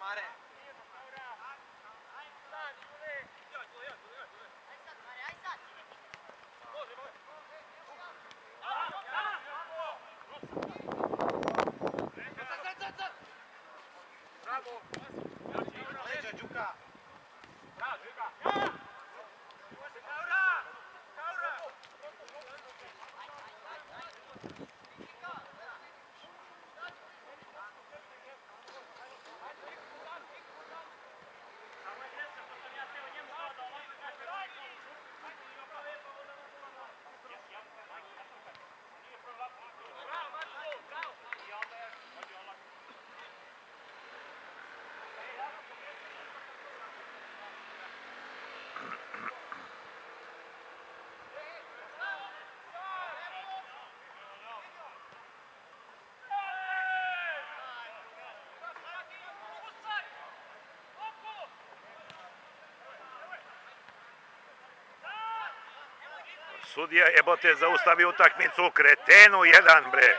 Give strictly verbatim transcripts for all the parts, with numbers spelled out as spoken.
Sudija jebote zaustavi utakmicu, kretenu jedan bre.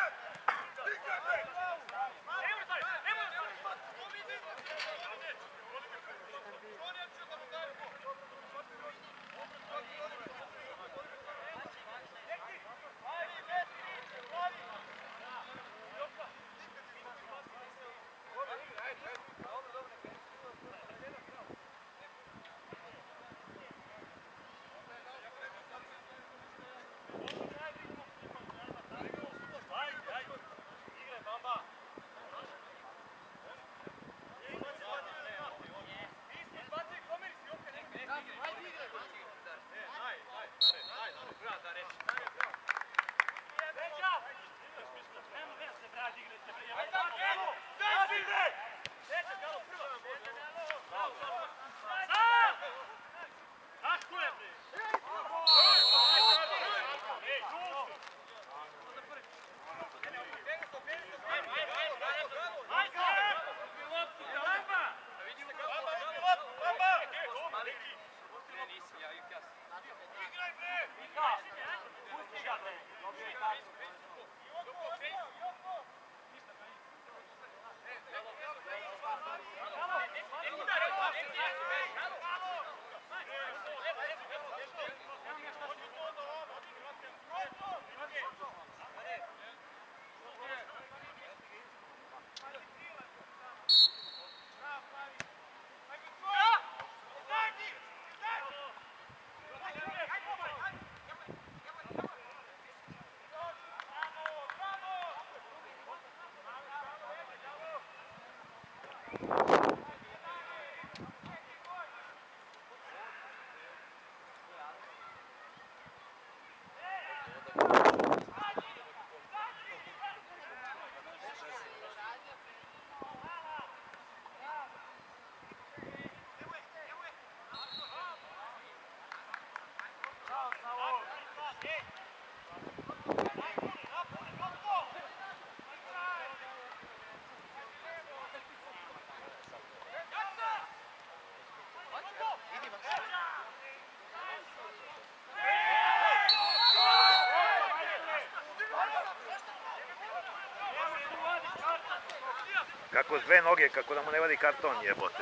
Kako s dve noge, kako da mu ne vadi karton jebote.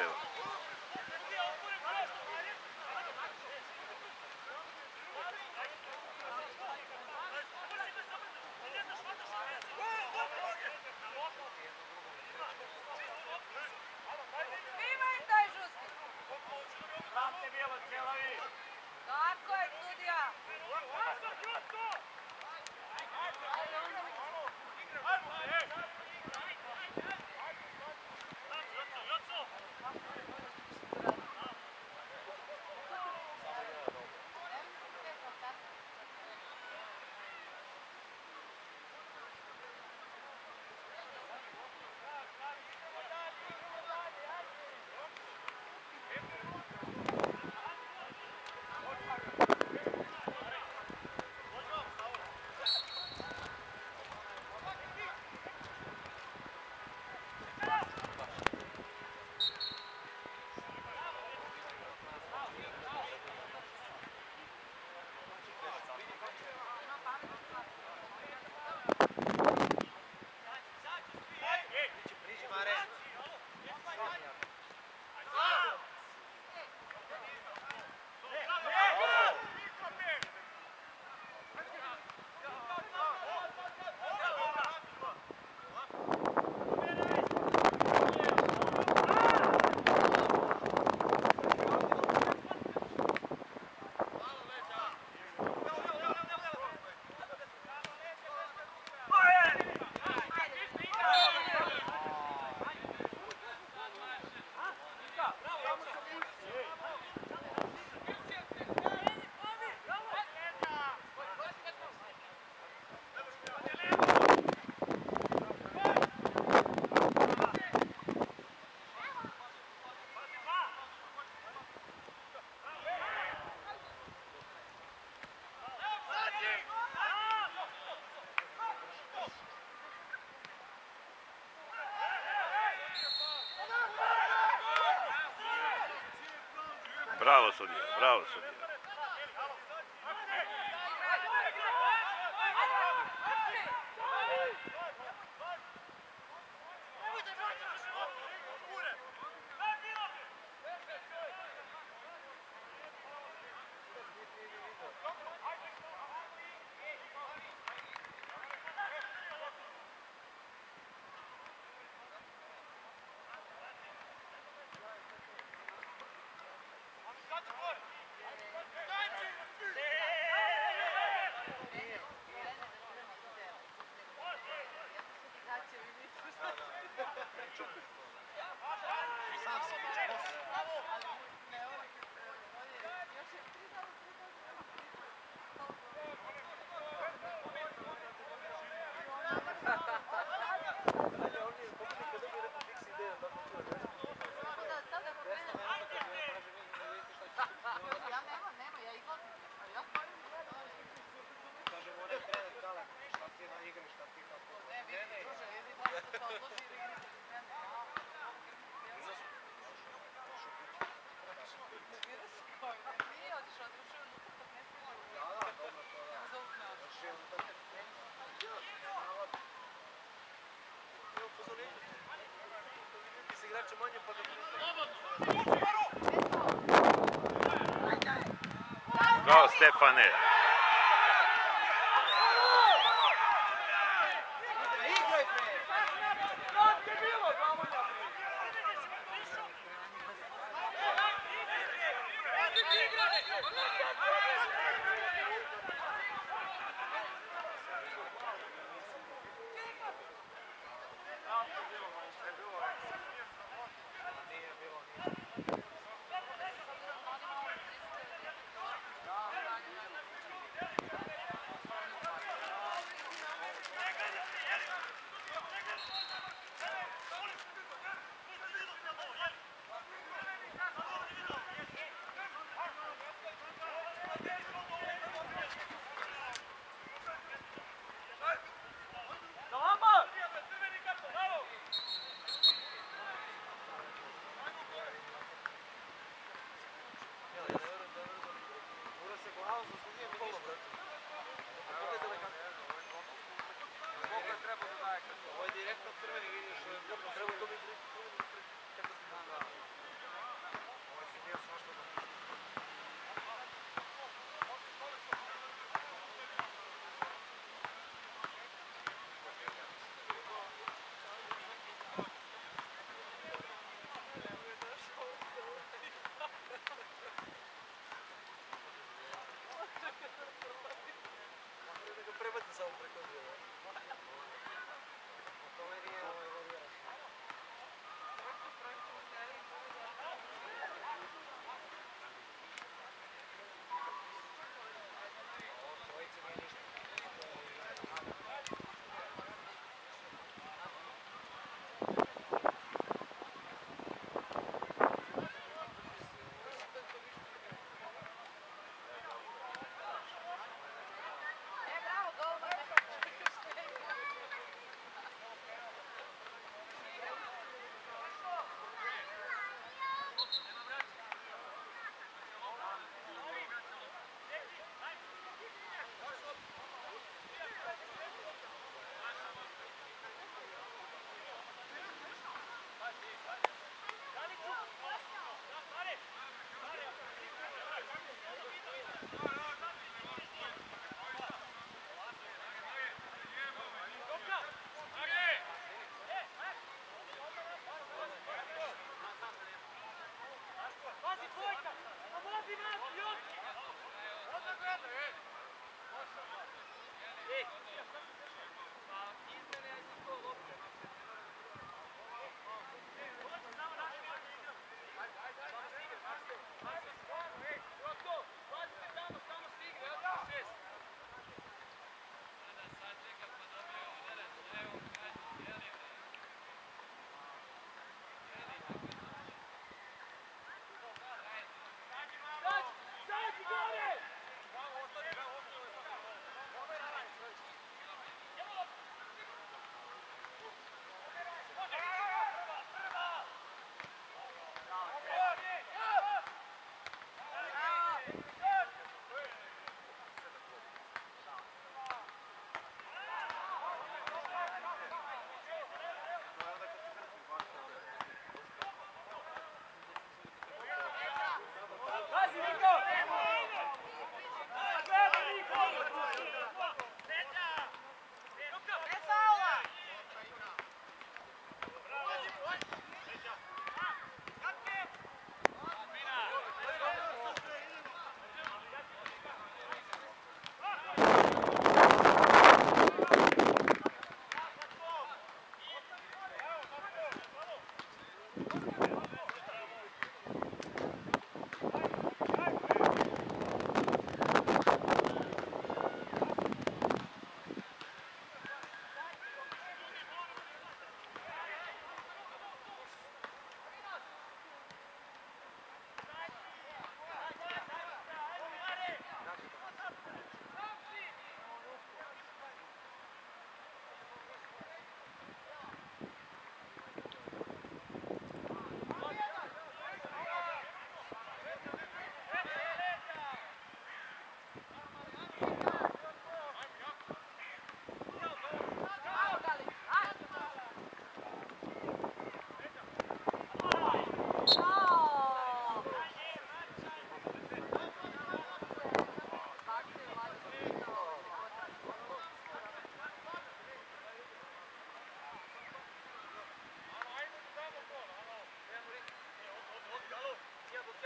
Bravo sudija, bravo sudija. Bravo Stefane!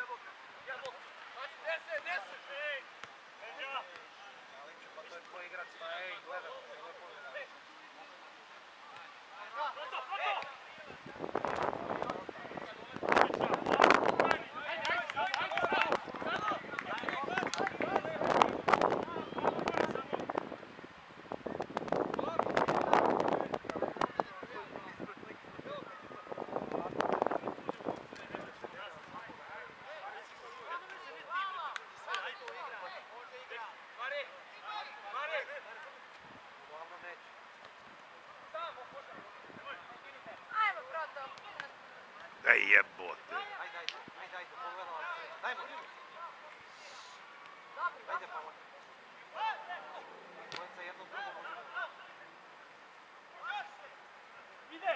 Pa to je tvoj igrač, pa ej, gledam, ovo je pogleda. Da jebote. Ajde, ajde, ajde, ajde, pogledam vas. Dajmo. Ajde, Pavle. Dvojica jedno drugo može. Ide!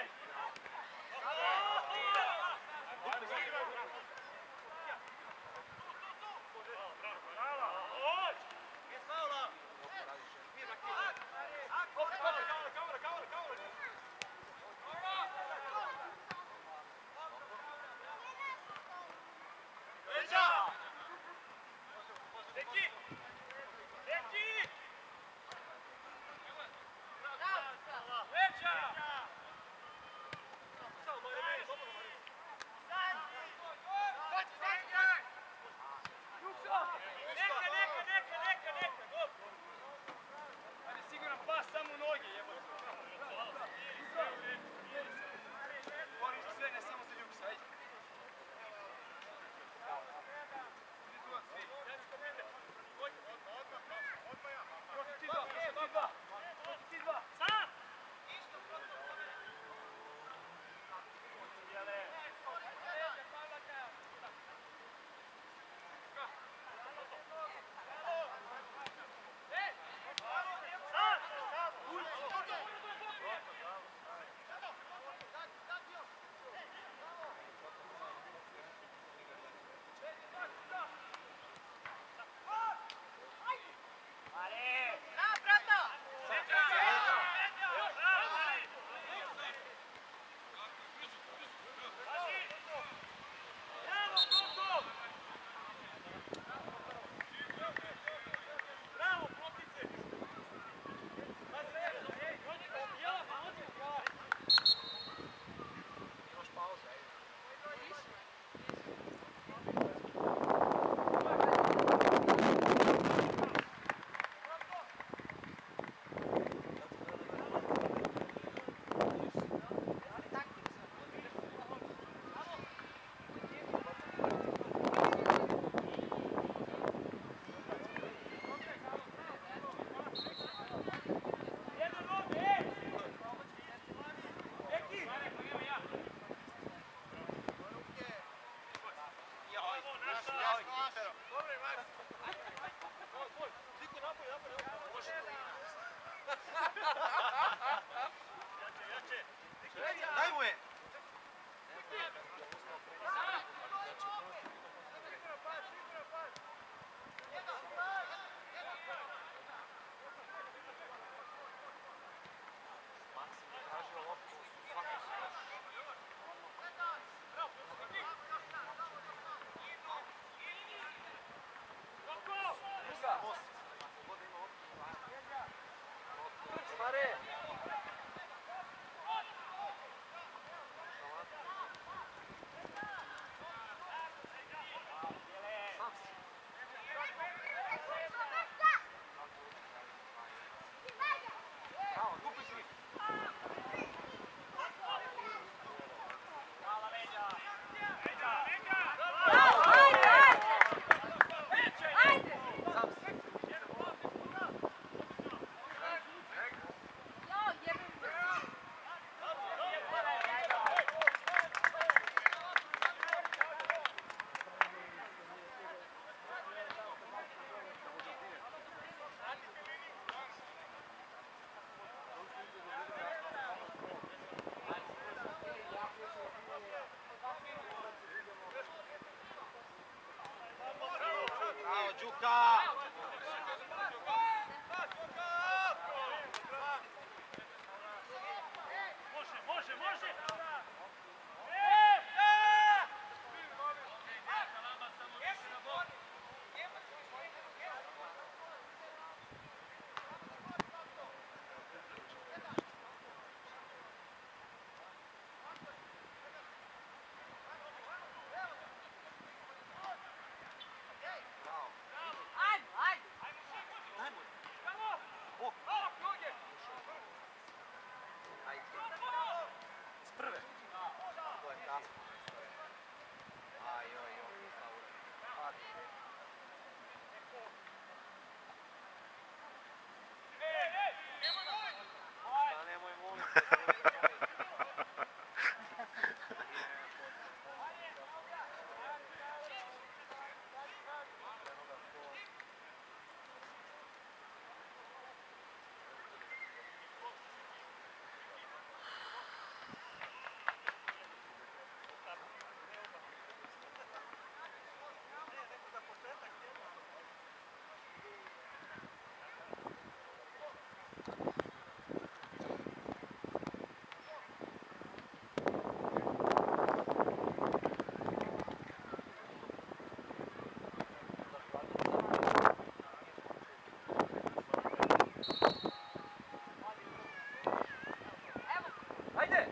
Daj mu je! Bravo, Đuka! Može, može, može! Ajde!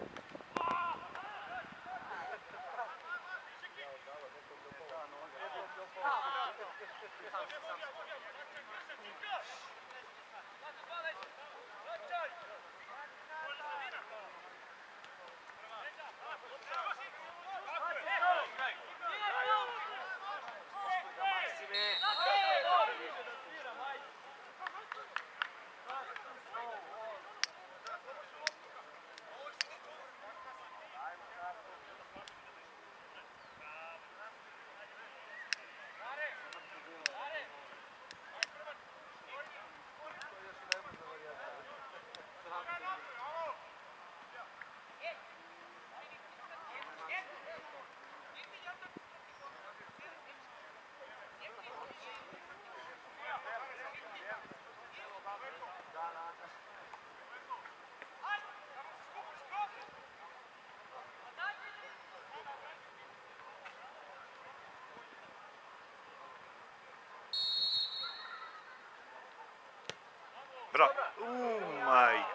Bravo. U, majko.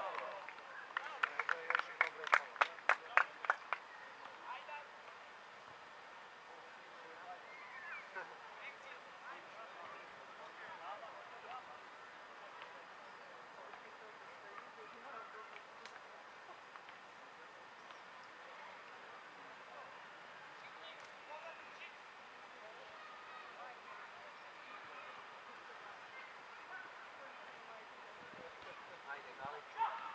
Ajde, Galić.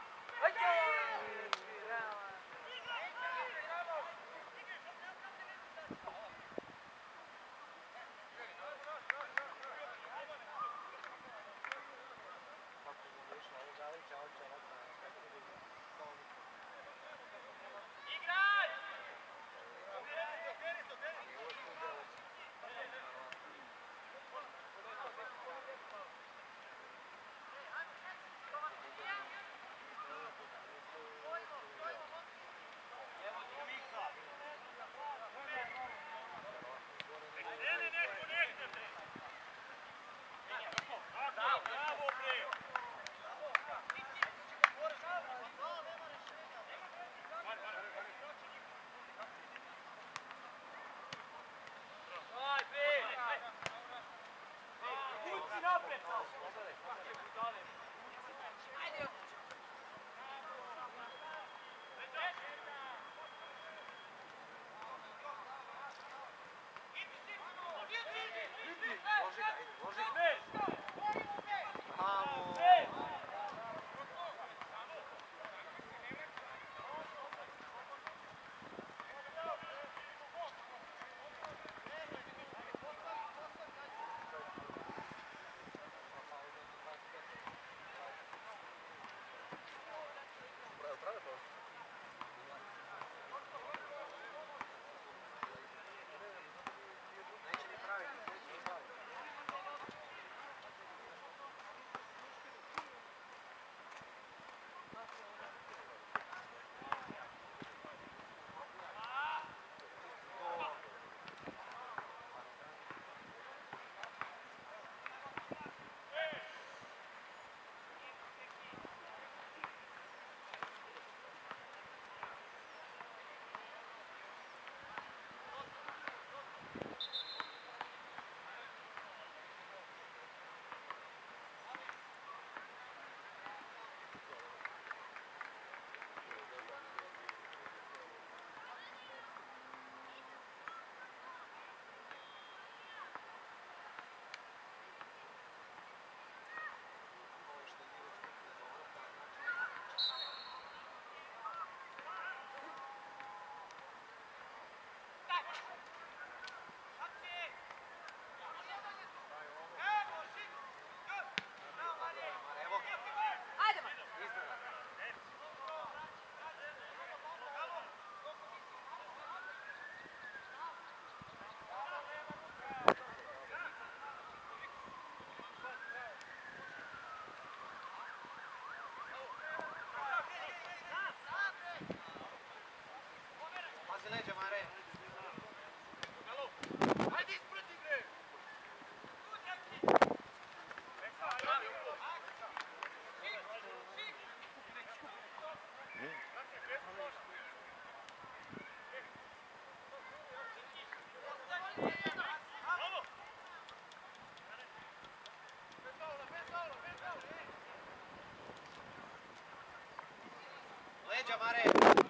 leđa, Mare!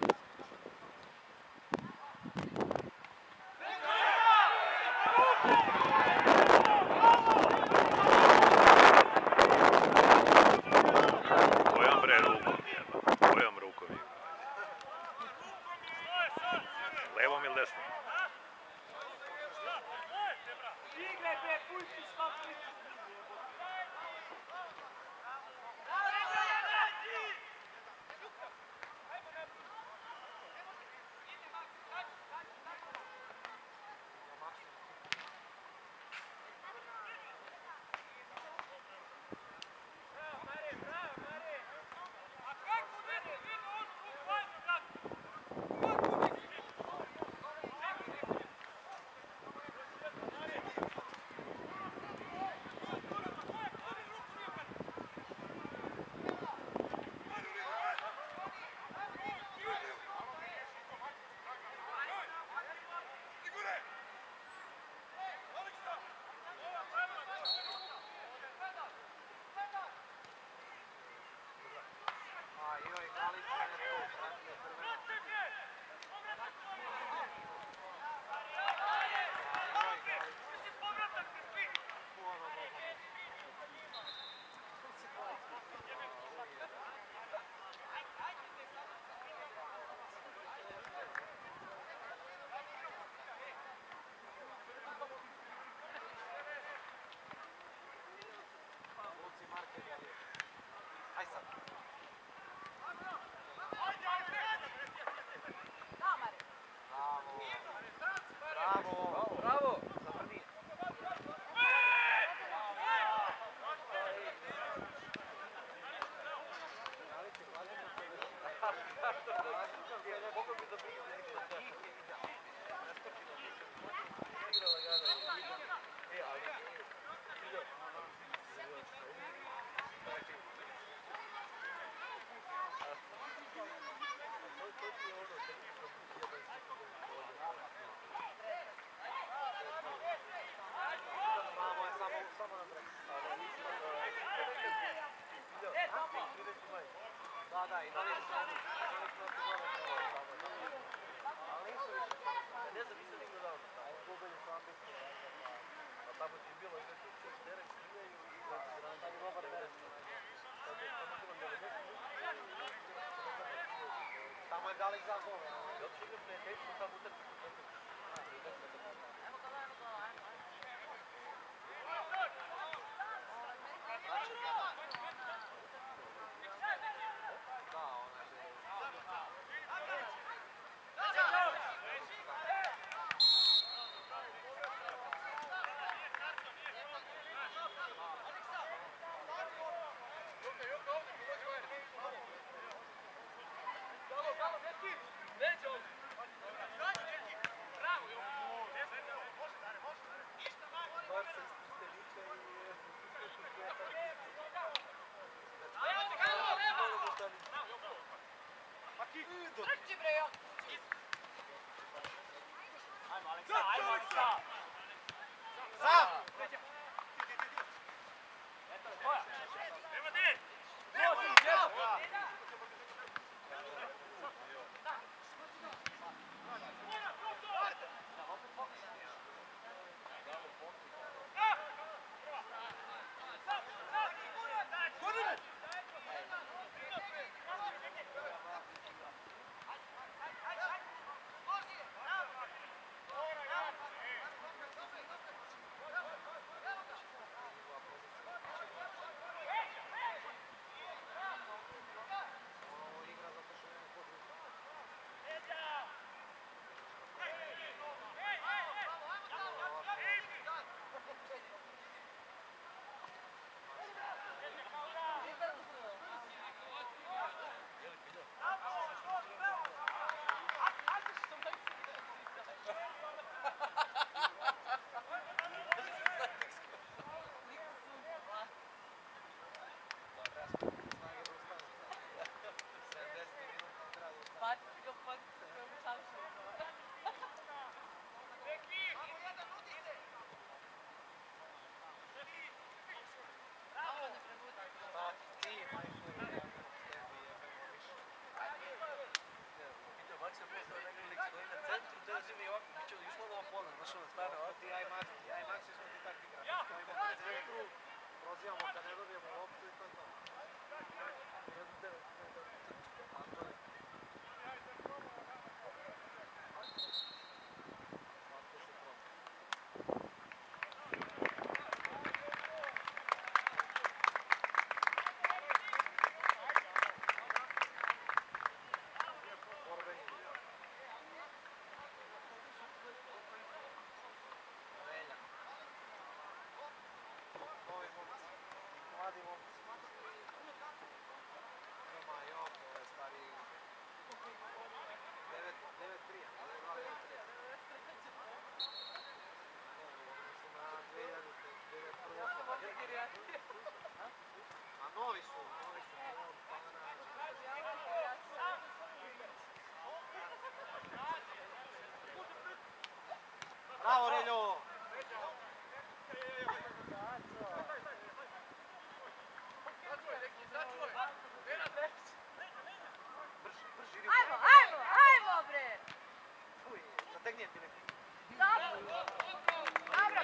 Kojom bre rukom jeba? Kojom rukom igra? Levom ili desnom? Igraj bre, pusti šta pritisni. Bravo! Bravo! Zavrni! Da, da, i da li je što ali nisu više, ne znam, nisam nikdo dao da taj, pobedi su ambitni, a tamo ti je bilo i neki češ teren skijaju i da je dobar teren, tamo je bilo devedeset minuta, tamo je dali za gol, zato što igram prijateljstvo, tamo utrči po četiri. Evo to, evo to, ajmo, ajmo. Trči bre, ja! Ajmo, Aleksa, ajmo, Aleksa! Sam! Eto, koja? Nema ti! Može, djelo! brzini ovako, bit će išlo na pola, znaš ono stane, ovo ti IMAX, IMAX smo ti tak igrali, stojimo pred centru, prozivamo kad ne dobijemo loptu i to je to. jedan devet, a to je. Mladi momci. Ima i ovo, ove stari... devet tri, ali je dva devet tri. Mislim na dve hiljade devet prvo. A novi su, novi su. Bravo, Reljo! Ajmo, ajmo, ajmo bre! Uj, zategnijem ti neki. Dobro! Dobro!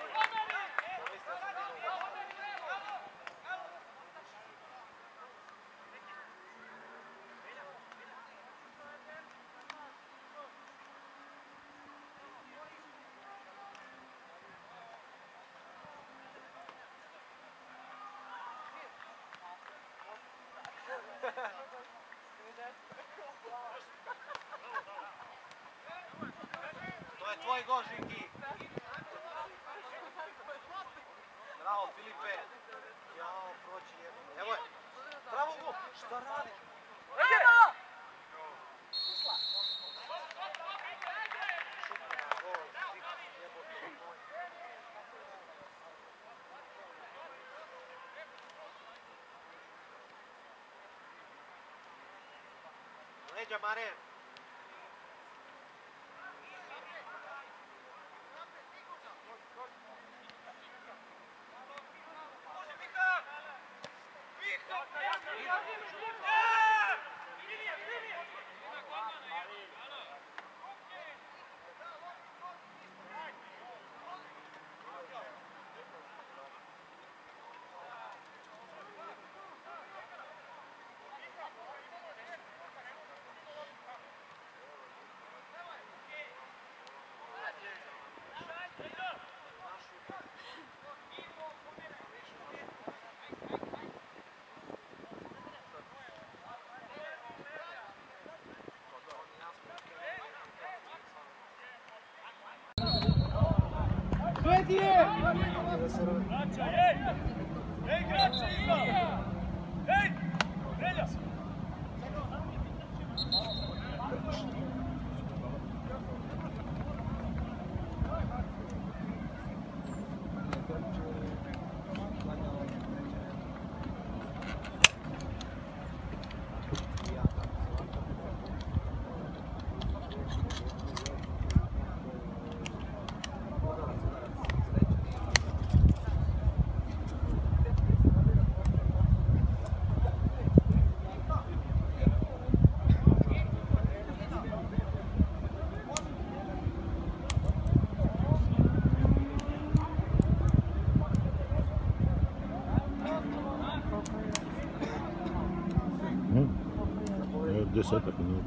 To je tvoj gol, Žiki. Bravo, Filipe. Jao, proći jedno. Evo je. Bravo, gol. Šta radiš? Ajmo! Ušla. Šutna, gol. Žiki, jebote, moj. Leđa, Mare. Desetak minuta.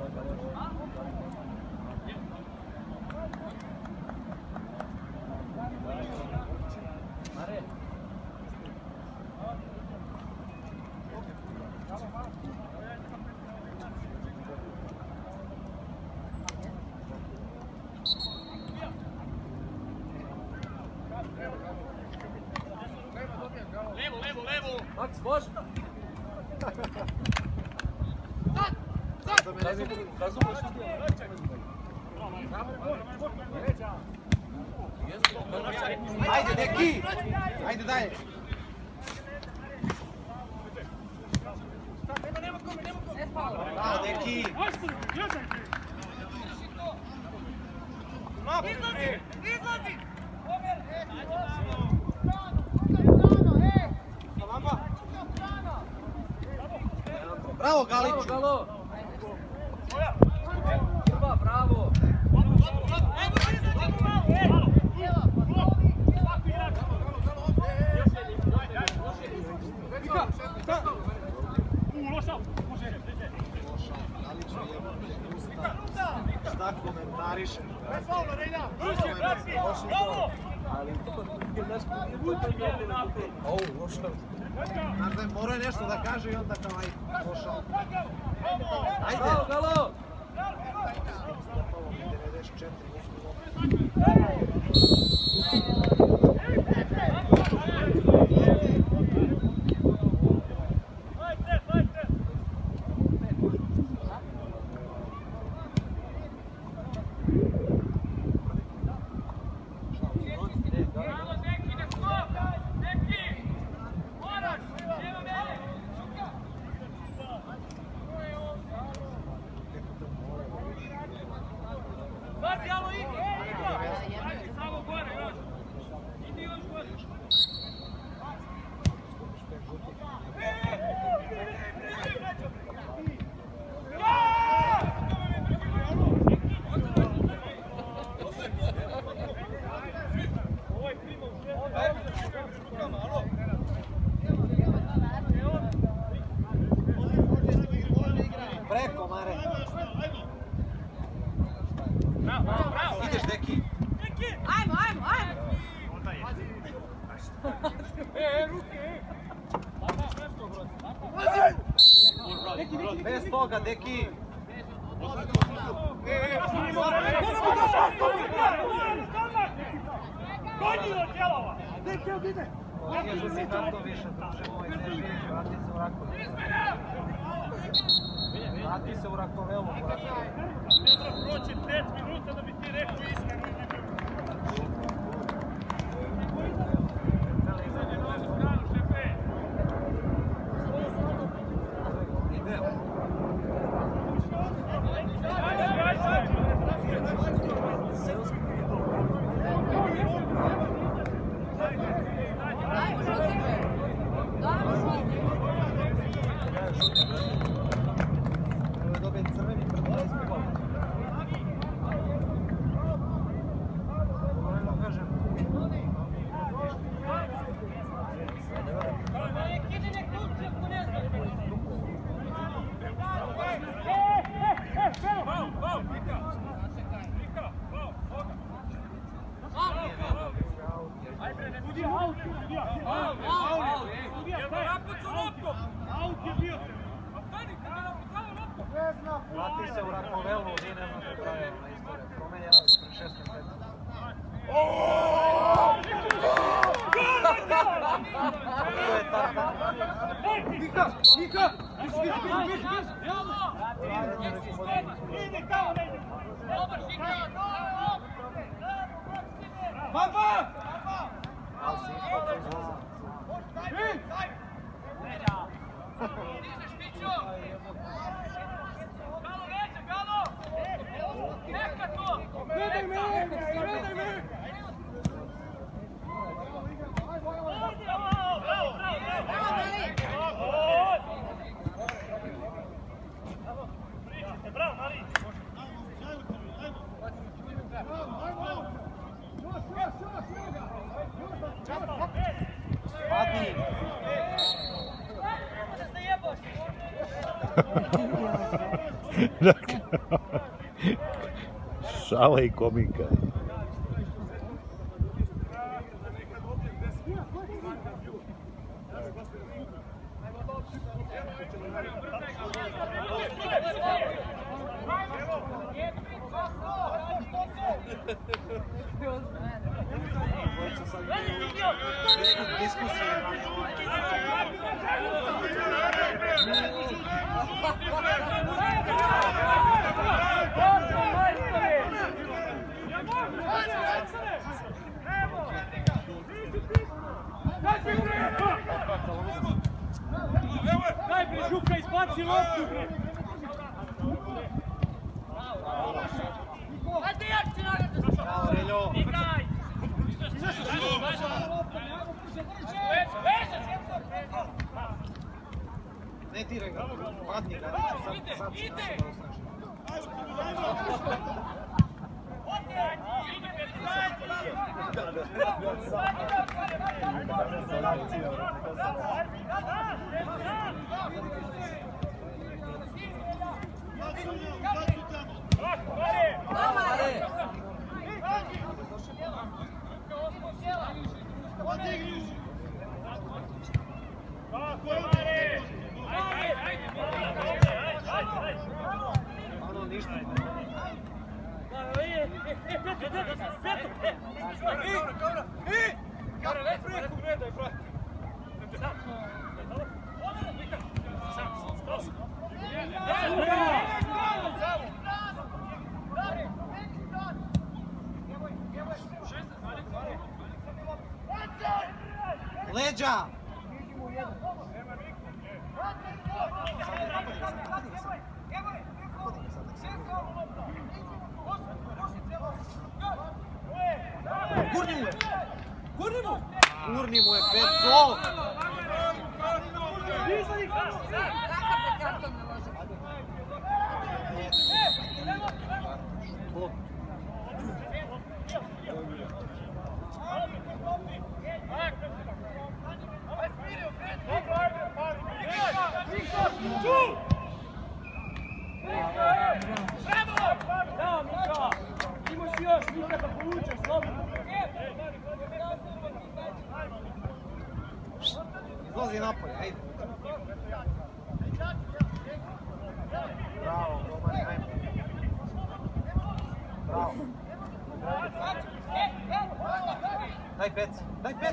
Levo, levo, levo! Max, može? Ajde, neki! Ajde, dalje! Bravo, neki! Izlazi! Izlazi! Bravo, Galiću! Bravo, bravo! Mariše. Ali ovo, loša. Znaš da je morao nešto da kaže i onda kao ajde, loša. Ajde! Galo, galo! devedeset četiri. Preko, Mare. Ideš, Deki. Ajmo, ajmo, ajmo. E, ruke, e. Bez toga, Deki. Godinu od djelova. Kaže si tako više, druže moj, ne bježi, vrati se u Rakovelu. Vrati se u Rakovelu, vrati. Treba proći pet minuta da bi ti rekao iskreno. Vrati se u Rakovelu, vi ne znate koja je ona istorija. Promenjena je pre šest mjeseci. To je tako. Nika! Nika! Biš, biš, biš, biš! Ide kao ne ide! Dobar, Nika! Baba! Ali si ispod to izlaza. Dižeš, Mićo! Galo, veće, Galo! Neka to! Gledaj me! Gledaj me! Bravo, bravo, bravo! Bravo, Mari! Padni! Šala i komika. Diskusije. Najprije Žuka izbaci loptu, bre! Ajde, jakci nagadu! Bravo, Reljo! Igraj! Ne diraj ga, padni ga, sad, sad si naš da osnaži. Mare! Ono ništa. Leđa! Gurni mu je! Gurni mu! Gurni mu je Peco! Izlazi napolje, ajde. Bravo, Romani, ajmo. Bravo. Daj pec, daj pec.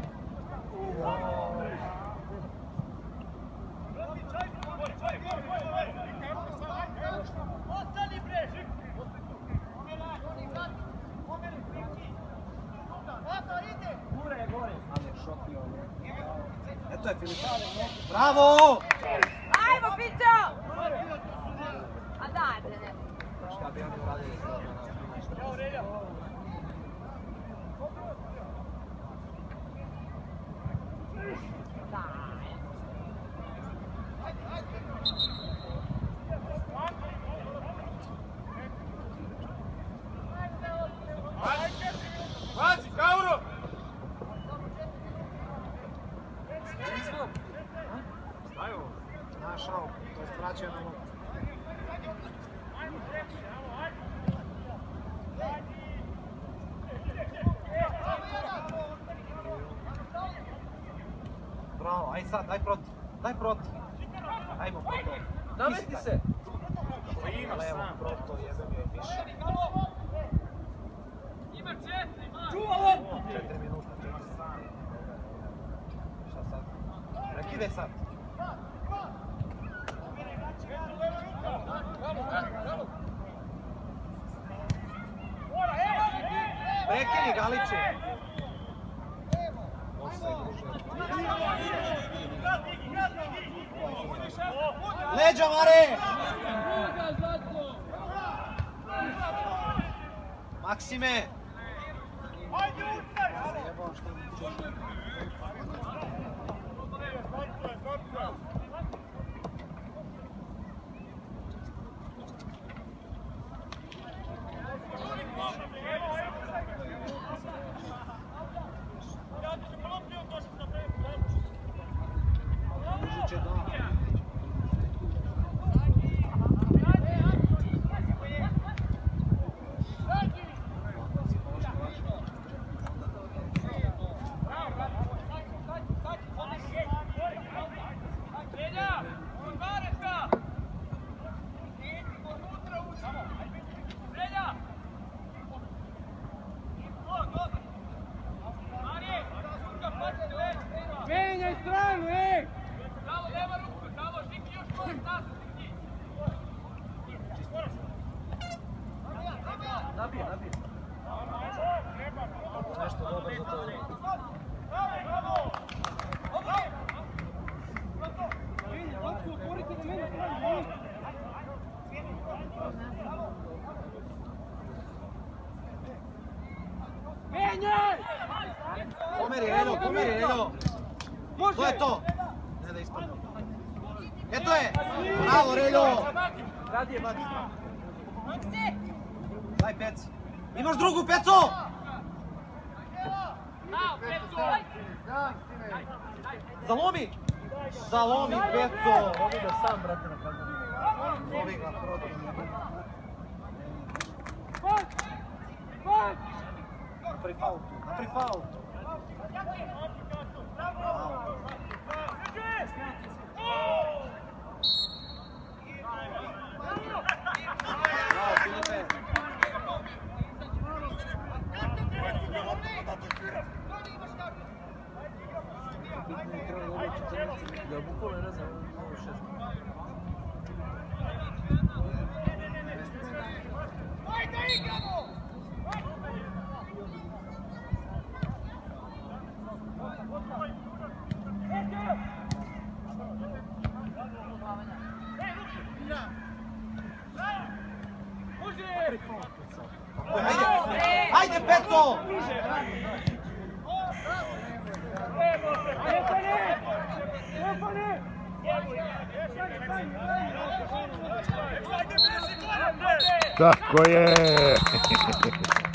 Eto je Filip. Bravo! Ajmo, Pićo! A daj, bre, ne. Šta bi oni uradili? Pazi, Kauro! Staju. Naš auk, to je vraćaju na mogu. Bravo, aj sad, daj proti, daj proti. Ajmo proto. Namesti se! Levo, proto, jebem joj više. Ima četiri, ma! Čuva loptu! Četiri minuta, četiri sati. Šta sad? Prekidaj sad. Prekini Galiću! Leđa, Mare! Maksime! Menjaj stranu, ej! Bravo, leva ruka, bravo, Žiki još može nazad, Žiki! Nabije, nabije. Nešto dobro za to. Loptu otvorite na mene stranu, menjaj! Pomeri, Reljo, pomeri, Reljo. To je to. Ne da ispadne. Eto je. Bravo, Reljo. Radi je, baci. Daj pec. Imaš drugu peco. Zalomi. Zalomi peco. Ovi ga sam, brate, na kameru. Ovi ga protiv. Napravi faul tu. Napravi faul tu. Da, bukvalno ne znam, ovo šest. Ajde, igramo! Ajde, Peco! Tako je!